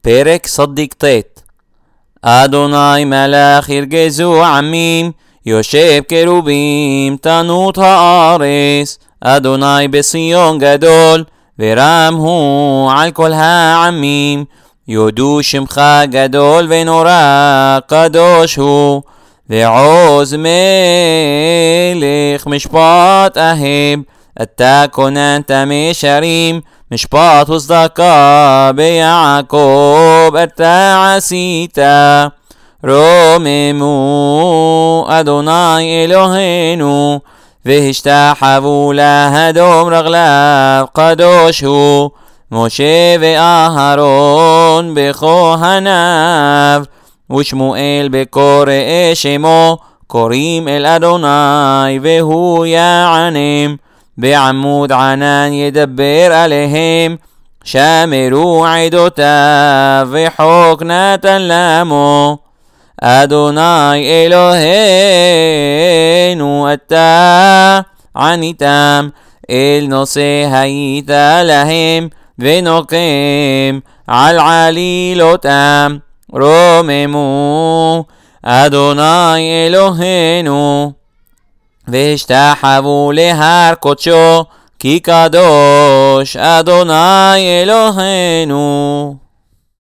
פרק צדיק ט'. אדוני מלך ירגזו עמים, יושב קרובים תנות הארץ. אדוני בציון גדול, ורם הוא על כל העמים. יודו שמך גדול ונורא, קדוש הוא. ועוז מלך משפט אהב, אתה כוננת משרים, משפט וצדקה ביעקב אתה עשית. רוממו אדוני אלוהינו, והשתחוו להדום רגליו, קדוש הוא. משה ואהרון בכהניו, ושמואל בקוראי שמו, קוראים אל אדוני והוא יענם. בעמוד ענן ידבר עליהם, שמרו עדותיו וחוק נתן למו. אדוני אלוהינו אתה עניתם, אל נושא היית להם ונוקם על עלילותם. רוממו אדוני אלוהינו, והשתחוו להר קודשו, כי קדוש אדוני אלוהינו.